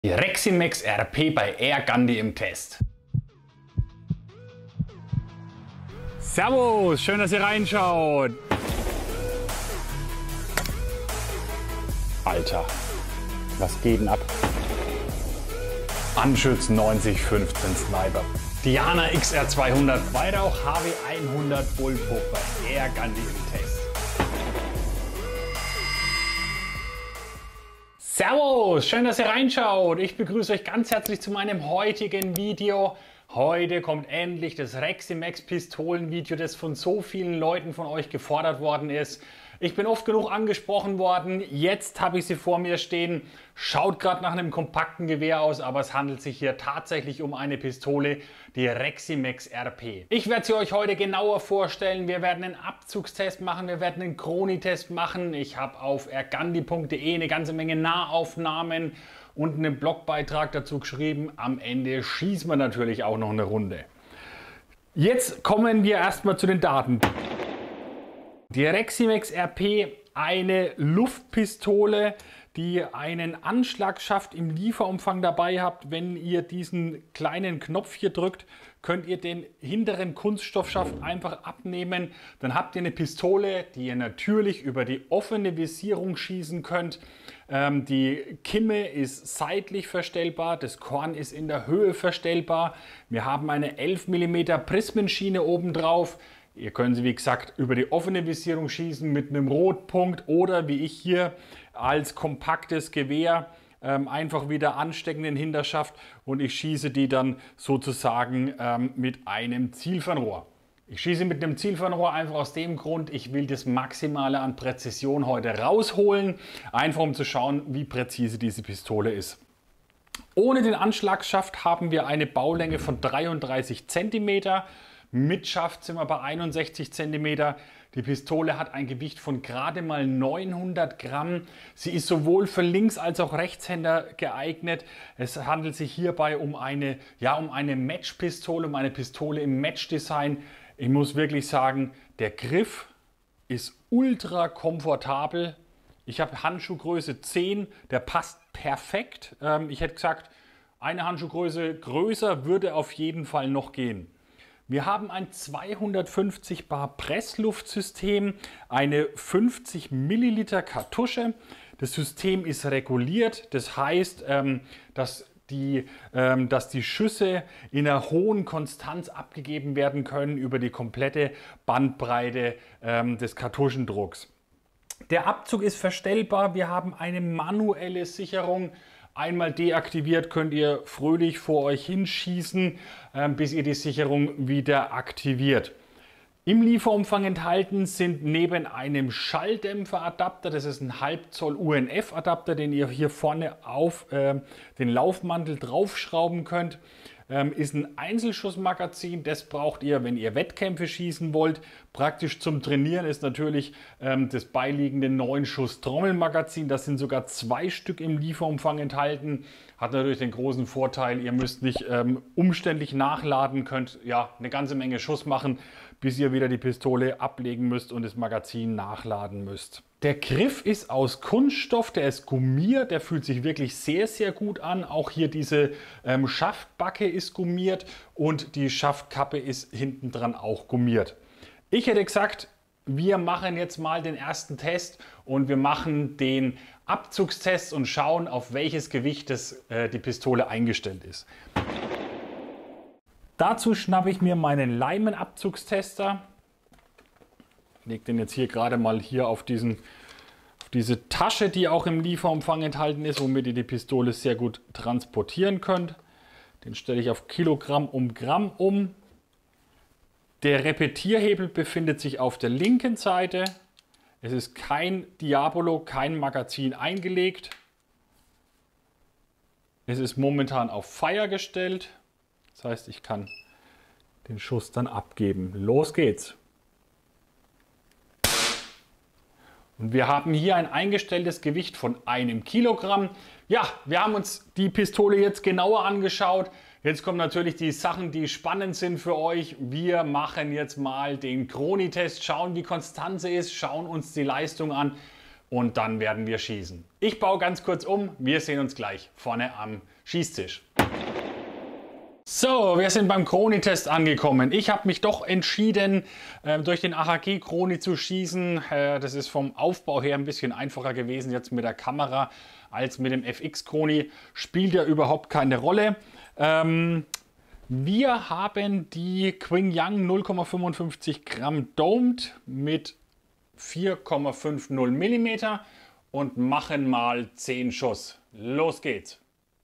Die Reximex RP bei Air Gundy im Test. Servus, schön, dass ihr reinschaut. Alter, was geht denn ab? Anschütz 9015 Sniper. Diana XR200, Weihrauch HW100 Bullpup bei Air Gundy im Test. Servus, schön, dass ihr reinschaut. Ich begrüße euch ganz herzlich zu meinem heutigen Video. Heute kommt endlich das Reximex Pistolenvideo, das von so vielen Leuten von euch gefordert worden ist. Ich bin oft genug angesprochen worden, jetzt habe ich sie vor mir stehen. Schaut gerade nach einem kompakten Gewehr aus, aber es handelt sich hier tatsächlich um eine Pistole, die Reximex RP. Ich werde sie euch heute genauer vorstellen. Wir werden einen Abzugstest machen, wir werden einen Chronitest machen. Ich habe auf airgundy.de eine ganze Menge Nahaufnahmen und einen Blogbeitrag dazu geschrieben. Am Ende schießen wir natürlich auch noch eine Runde. Jetzt kommen wir erstmal zu den Daten. Die Reximex RP, eine Luftpistole, die einen Anschlagschaft im Lieferumfang dabei habt. Wenn ihr diesen kleinen Knopf hier drückt, könnt ihr den hinteren Kunststoffschaft einfach abnehmen. Dann habt ihr eine Pistole, die ihr natürlich über die offene Visierung schießen könnt. Die Kimme ist seitlich verstellbar, das Korn ist in der Höhe verstellbar. Wir haben eine 11 mm Prismenschiene oben drauf. Ihr könnt sie, wie gesagt, über die offene Visierung schießen mit einem Rotpunkt oder wie ich hier als kompaktes Gewehr einfach wieder anstecken den Hinterschaft und ich schieße die dann sozusagen mit einem Zielfernrohr. Ich schieße mit einem Zielfernrohr einfach aus dem Grund, ich will das Maximale an Präzision heute rausholen, einfach um zu schauen, wie präzise diese Pistole ist. Ohne den Anschlagsschaft haben wir eine Baulänge von 33 cm. Mit Schaft sind wir bei 61 cm. Die Pistole hat ein Gewicht von gerade mal 900 Gramm. Sie ist sowohl für Links- als auch Rechtshänder geeignet. Es handelt sich hierbei um eine Matchpistole, um eine Pistole im Match-Design. Ich muss wirklich sagen, der Griff ist ultra komfortabel. Ich habe Handschuhgröße 10, der passt perfekt. Ich hätte gesagt, eine Handschuhgröße größer würde auf jeden Fall noch gehen. Wir haben ein 250 Bar Pressluftsystem, eine 50 Milliliter Kartusche. Das System ist reguliert, das heißt, dass die Schüsse in einer hohen Konstanz abgegeben werden können über die komplette Bandbreite des Kartuschendrucks. Der Abzug ist verstellbar, wir haben eine manuelle Sicherung. Einmal deaktiviert könnt ihr fröhlich vor euch hinschießen, bis ihr die Sicherung wieder aktiviert. Im Lieferumfang enthalten sind neben einem Schalldämpferadapter, das ist ein 1/2 Zoll UNF-Adapter, den ihr hier vorne auf den Laufmantel draufschrauben könnt, ist ein Einzelschussmagazin. Das braucht ihr, wenn ihr Wettkämpfe schießen wollt. Praktisch zum Trainieren ist natürlich das beiliegende 9-Schuss Trommelmagazin. Das sind sogar 2 Stück im Lieferumfang enthalten. Hat natürlich den großen Vorteil, ihr müsst nicht umständlich nachladen, könnt ja eine ganze Menge Schuss machen, bis ihr wieder die Pistole ablegen müsst und das Magazin nachladen müsst. Der Griff ist aus Kunststoff, der ist gummiert, der fühlt sich wirklich sehr, sehr gut an. Auch hier diese Schaftbacke ist gummiert und die Schaftkappe ist hinten dran auch gummiert. Ich hätte gesagt, wir machen jetzt mal den ersten Test und wir machen den Abzugstest und schauen, auf welches Gewicht die Pistole eingestellt ist. Dazu schnappe ich mir meinen Leimenabzugstester. Lege den jetzt hier gerade mal hier auf diese Tasche, die auch im Lieferumfang enthalten ist, womit ihr die Pistole sehr gut transportieren könnt. Den stelle ich auf Kilogramm um Gramm um. Der Repetierhebel befindet sich auf der linken Seite. Es ist kein Diabolo, kein Magazin eingelegt. Es ist momentan auf Feuer gestellt. Das heißt, ich kann den Schuss dann abgeben. Los geht's! Und wir haben hier ein eingestelltes Gewicht von 1 Kilogramm. Ja, wir haben uns die Pistole jetzt genauer angeschaut. Jetzt kommen natürlich die Sachen, die spannend sind für euch. Wir machen jetzt mal den Chronitest, schauen wie konstant sie ist, schauen uns die Leistung an. und dann werden wir schießen. Ich baue ganz kurz um, wir sehen uns gleich vorne am Schießtisch. So, wir sind beim Kroni-Test angekommen. Ich habe mich doch entschieden, durch den AHG Kroni zu schießen. Das ist vom Aufbau her ein bisschen einfacher gewesen jetzt mit der Kamera als mit dem FX Kroni. Spielt ja überhaupt keine Rolle. Wir haben die Qingyang 0,55 Gramm Domed mit 4,50 mm und machen mal 10 Schuss. Los geht's!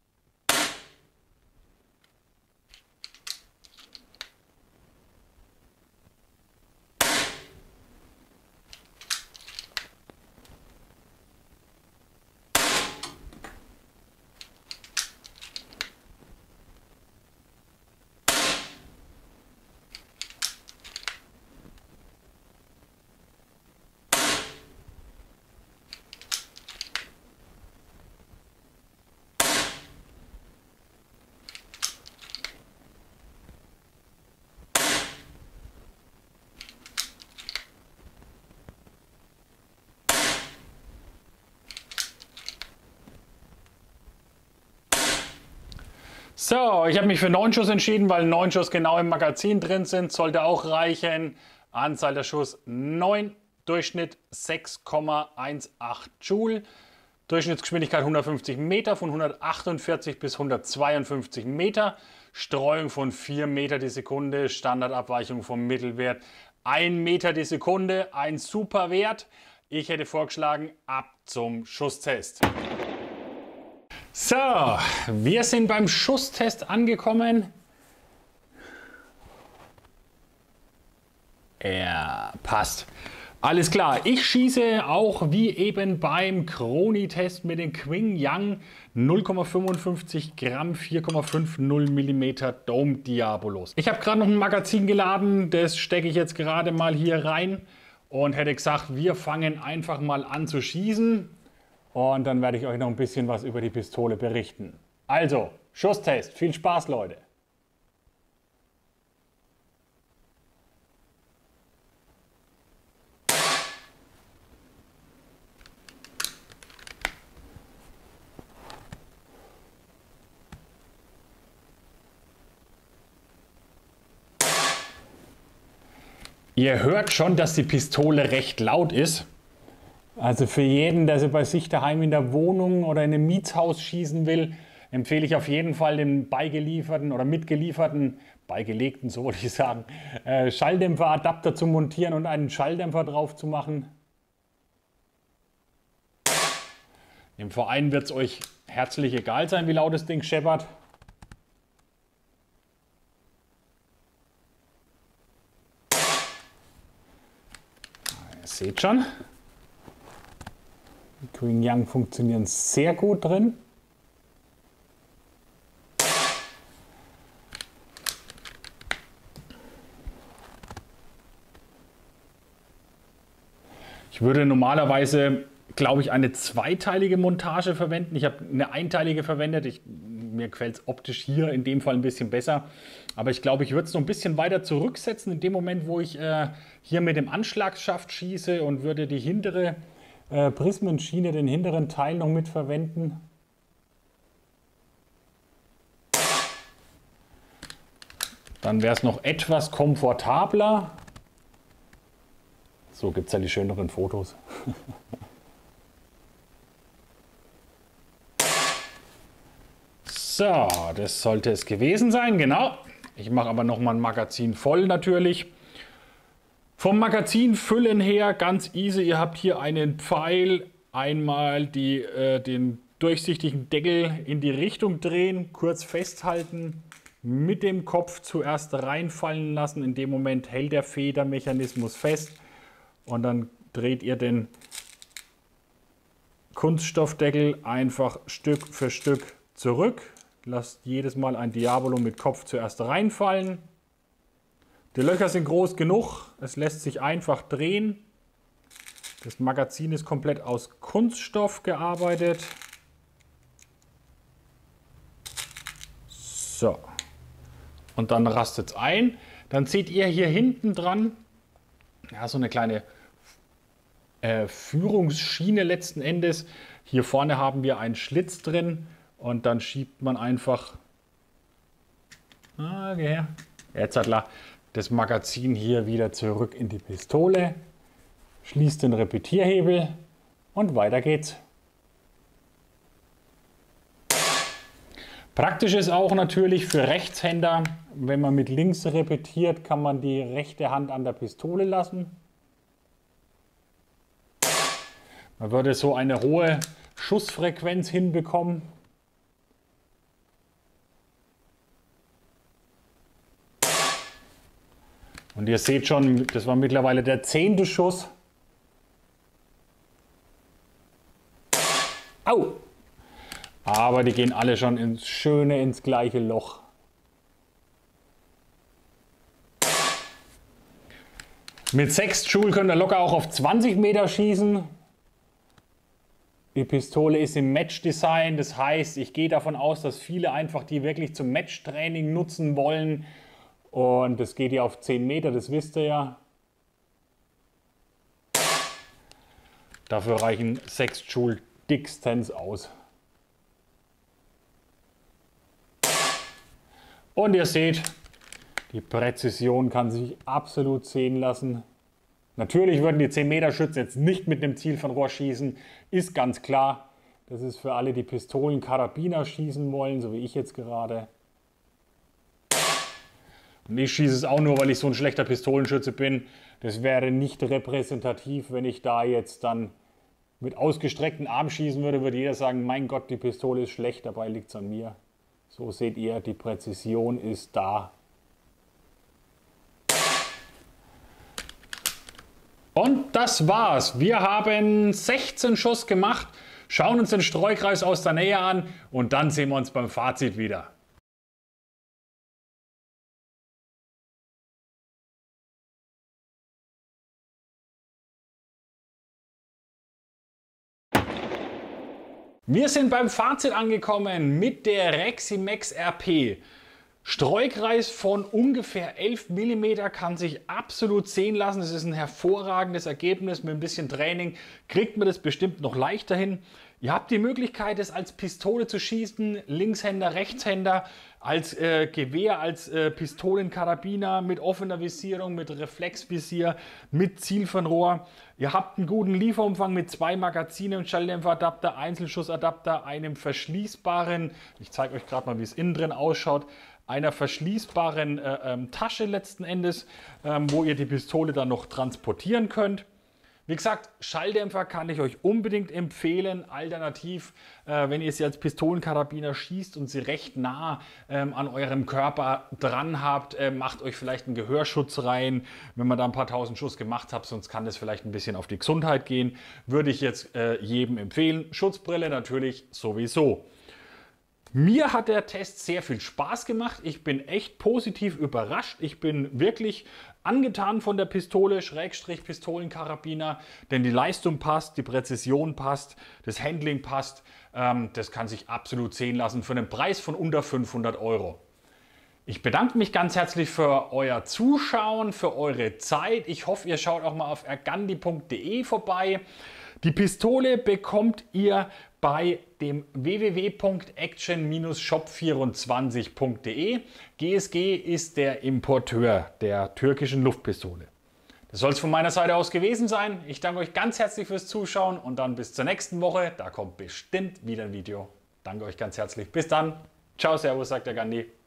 So, ich habe mich für 9 Schuss entschieden, weil 9 Schuss genau im Magazin drin sind. Sollte auch reichen. Anzahl der Schuss 9, Durchschnitt 6,18 Joule. Durchschnittsgeschwindigkeit 150 Meter von 148 bis 152 Meter. Streuung von 4 Meter die Sekunde. Standardabweichung vom Mittelwert 1 Meter die Sekunde. Ein super Wert. Ich hätte vorgeschlagen, ab zum Schusstest. So, wir sind beim Schusstest angekommen. Ja, passt. Alles klar, ich schieße auch wie eben beim Kroni-Test mit dem Qingyang 0,55 Gramm 4,50 mm Dome Diabolos. Ich habe gerade noch ein Magazin geladen, das stecke ich jetzt gerade mal hier rein und hätte gesagt, wir fangen einfach mal an zu schießen. Und dann werde ich euch noch ein bisschen was über die Pistole berichten. Also, Schusstest. Viel Spaß, Leute. Ihr hört schon, dass die Pistole recht laut ist. Also für jeden, der sie bei sich daheim in der Wohnung oder in einem Mietshaus schießen will, empfehle ich auf jeden Fall den beigelieferten oder mitgelieferten, beigelegten, so würde ich sagen, Schalldämpferadapter zu montieren und einen Schalldämpfer drauf zu machen. Im Verein wird es euch herzlich egal sein, wie laut das Ding scheppert. Ihr seht schon. Die Qingyang funktionieren sehr gut drin. Ich würde normalerweise, glaube ich, eine zweiteilige Montage verwenden. Ich habe eine einteilige verwendet. Mir gefällt es optisch hier in dem Fall ein bisschen besser. Aber ich glaube, ich würde es noch ein bisschen weiter zurücksetzen in dem Moment, wo ich hier mit dem Anschlagsschaft schieße und würde die hintere Prismenschiene, den hinteren Teil noch mit verwenden. Dann wäre es noch etwas komfortabler. So gibt es ja die schöneren Fotos. So, das sollte es gewesen sein, genau. Ich mache aber noch mal ein Magazin voll natürlich. Vom Magazinfüllen her ganz easy. Ihr habt hier einen Pfeil, einmal den durchsichtigen Deckel in die Richtung drehen, kurz festhalten, mit dem Kopf zuerst reinfallen lassen. In dem Moment hält der Federmechanismus fest und dann dreht ihr den Kunststoffdeckel einfach Stück für Stück zurück. Lasst jedes Mal ein Diabolo mit Kopf zuerst reinfallen. Die Löcher sind groß genug, es lässt sich einfach drehen. Das Magazin ist komplett aus Kunststoff gearbeitet. So, und dann rastet es ein. Dann seht ihr hier hinten dran, ja, so eine kleine Führungsschiene letzten Endes. Hier vorne haben wir einen Schlitz drin und dann schiebt man einfach jetzt hat das Magazin hier wieder zurück in die Pistole, schließt den Repetierhebel und weiter geht's. Praktisch ist auch natürlich für Rechtshänder, wenn man mit links repetiert, kann man die rechte Hand an der Pistole lassen. Man würde so eine hohe Schussfrequenz hinbekommen. Und ihr seht schon, das war mittlerweile der 10. Schuss. Au! Aber die gehen alle schon ins gleiche Loch. Mit 6 Joule könnt ihr locker auch auf 20 Meter schießen. Die Pistole ist im Match-Design, das heißt, ich gehe davon aus, dass viele einfach die wirklich zum Match-Training nutzen wollen. Und das geht ja auf 10 Meter, das wisst ihr ja. Dafür reichen 6 Joule dickstens aus. Und ihr seht, die Präzision kann sich absolut sehen lassen. Natürlich würden die 10 Meter Schützen jetzt nicht mit einem Zielfernrohr schießen, ist ganz klar. Das ist für alle, die Pistolen-Karabiner schießen wollen, so wie ich jetzt gerade. Und ich schieße es auch nur, weil ich so ein schlechter Pistolenschütze bin. Das wäre nicht repräsentativ, wenn ich da jetzt dann mit ausgestreckten Armen schießen würde, würde jeder sagen, mein Gott, die Pistole ist schlecht, dabei liegt es an mir. So seht ihr, die Präzision ist da. Und das war's. Wir haben 16 Schuss gemacht, schauen uns den Streukreis aus der Nähe an und dann sehen wir uns beim Fazit wieder. Wir sind beim Fazit angekommen mit der Reximex RP. Streukreis von ungefähr 11 mm kann sich absolut sehen lassen. Das ist ein hervorragendes Ergebnis. Mit ein bisschen Training kriegt man das bestimmt noch leichter hin. Ihr habt die Möglichkeit, es als Pistole zu schießen, Linkshänder, Rechtshänder, als Gewehr, als Pistolenkarabiner mit offener Visierung, mit Reflexvisier, mit Zielfernrohr. Ihr habt einen guten Lieferumfang mit 2 Magazinen, Schalldämpferadapter, Einzelschussadapter, einem verschließbaren, ich zeige euch gerade mal, wie es innen drin ausschaut, einer verschließbaren Tasche letzten Endes, wo ihr die Pistole dann noch transportieren könnt. Wie gesagt, Schalldämpfer kann ich euch unbedingt empfehlen. Alternativ, wenn ihr sie als Pistolenkarabiner schießt und sie recht nah an eurem Körper dran habt, macht euch vielleicht einen Gehörschutz rein, wenn man da ein paar tausend Schuss gemacht habt, sonst kann das vielleicht ein bisschen auf die Gesundheit gehen. Würde ich jetzt jedem empfehlen. Schutzbrille natürlich sowieso. Mir hat der Test sehr viel Spaß gemacht. Ich bin echt positiv überrascht. Ich bin wirklich angetan von der Pistole, Schrägstrich Pistolenkarabiner, denn die Leistung passt, die Präzision passt, das Handling passt. Das kann sich absolut sehen lassen für einen Preis von unter 500 €. Ich bedanke mich ganz herzlich für euer Zuschauen, für eure Zeit. Ich hoffe, ihr schaut auch mal auf ergandi.de vorbei. Die Pistole bekommt ihr bei dem www.action-shop24.de. GSG ist der Importeur der türkischen Luftpistole. Das soll es von meiner Seite aus gewesen sein. Ich danke euch ganz herzlich fürs Zuschauen und dann bis zur nächsten Woche. Da kommt bestimmt wieder ein Video. Danke euch ganz herzlich. Bis dann. Ciao, Servus, sagt der Gandhi.